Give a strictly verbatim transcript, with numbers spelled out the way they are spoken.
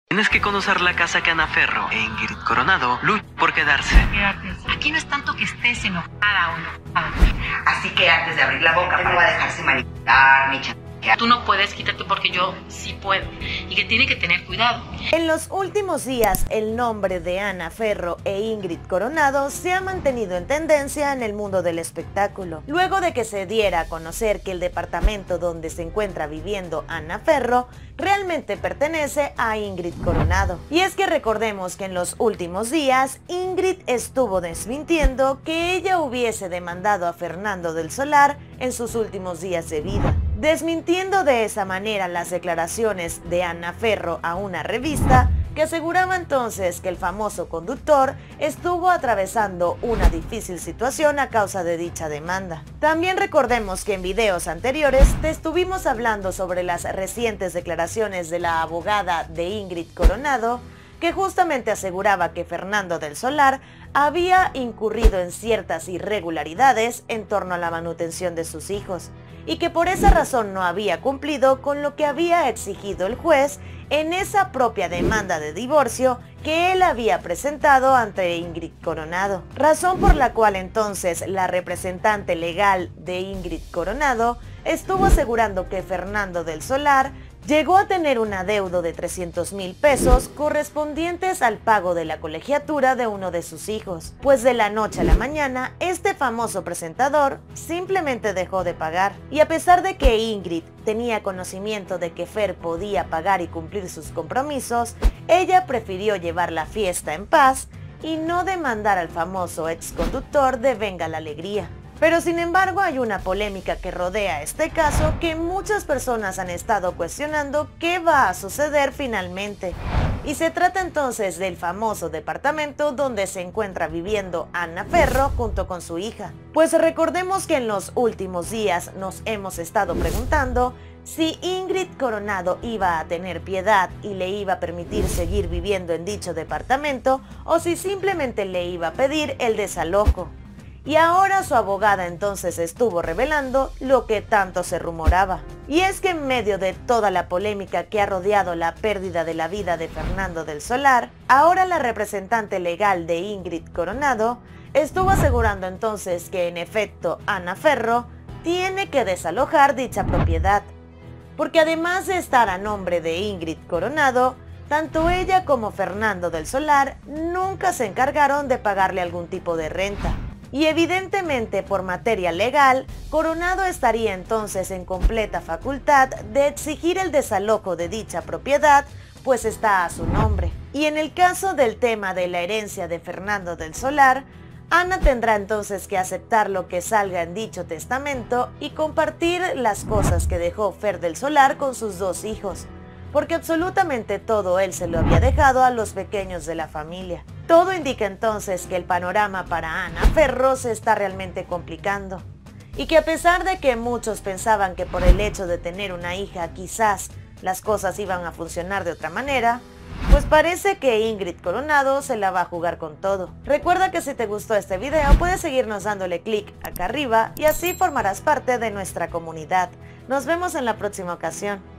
Tienes que conocer la casa que Ana Ferro e Ingrid Coronado luchan por quedarse. Aquí no es tanto que estés enojada o enojada. Así que antes de abrir la boca no va a dejarse manipular ni chantajear. Tú no puedes quitarte porque yo sí puedo. Y que tiene que tener cuidado. En los últimos días, el nombre de Ana Ferro e Ingrid Coronado se ha mantenido en tendencia en el mundo del espectáculo. Luego de que se diera a conocer que el departamento donde se encuentra viviendo Ana Ferro realmente pertenece a Ingrid Coronado. Y es que recordemos que en los últimos días, Ingrid estuvo desmintiendo que ella hubiese demandado a Fernando del Solar en sus últimos días de vida, desmintiendo de esa manera las declaraciones de Ana Ferro a una revista que aseguraba entonces que el famoso conductor estuvo atravesando una difícil situación a causa de dicha demanda. También recordemos que en videos anteriores te estuvimos hablando sobre las recientes declaraciones de la abogada de Ingrid Coronado, que justamente aseguraba que Fernando del Solar había incurrido en ciertas irregularidades en torno a la manutención de sus hijos, y que por esa razón no había cumplido con lo que había exigido el juez en esa propia demanda de divorcio que él había presentado ante Ingrid Coronado. Razón por la cual entonces la representante legal de Ingrid Coronado estuvo asegurando que Fernando del Solar llegó a tener un adeudo de trescientos mil pesos correspondientes al pago de la colegiatura de uno de sus hijos, pues de la noche a la mañana este famoso presentador simplemente dejó de pagar. Y a pesar de que Ingrid tenía conocimiento de que Fer podía pagar y cumplir sus compromisos, ella prefirió llevar la fiesta en paz y no demandar al famoso ex conductor de Venga la Alegría. Pero sin embargo hay una polémica que rodea este caso que muchas personas han estado cuestionando qué va a suceder finalmente. Y se trata entonces del famoso departamento donde se encuentra viviendo Ana Ferro junto con su hija. Pues recordemos que en los últimos días nos hemos estado preguntando si Ingrid Coronado iba a tener piedad y le iba a permitir seguir viviendo en dicho departamento o si simplemente le iba a pedir el desalojo. Y ahora su abogada entonces estuvo revelando lo que tanto se rumoraba. Y es que en medio de toda la polémica que ha rodeado la pérdida de la vida de Fernando del Solar, ahora la representante legal de Ingrid Coronado estuvo asegurando entonces que en efecto Ana Ferro tiene que desalojar dicha propiedad. Porque además de estar a nombre de Ingrid Coronado, tanto ella como Fernando del Solar nunca se encargaron de pagarle algún tipo de renta. Y evidentemente por materia legal, Coronado estaría entonces en completa facultad de exigir el desalojo de dicha propiedad, pues está a su nombre. Y en el caso del tema de la herencia de Fernando del Solar, Ana tendrá entonces que aceptar lo que salga en dicho testamento y compartir las cosas que dejó Fer del Solar con sus dos hijos, porque absolutamente todo él se lo había dejado a los pequeños de la familia. Todo indica entonces que el panorama para Ana Ferro se está realmente complicando, y que a pesar de que muchos pensaban que por el hecho de tener una hija quizás las cosas iban a funcionar de otra manera, pues parece que Ingrid Coronado se la va a jugar con todo. Recuerda que si te gustó este video puedes seguirnos dándole clic acá arriba y así formarás parte de nuestra comunidad. Nos vemos en la próxima ocasión.